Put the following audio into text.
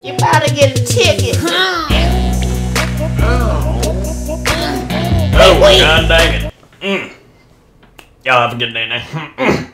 You about to get a ticket. Oh, god dang it. Y'all have a good day now.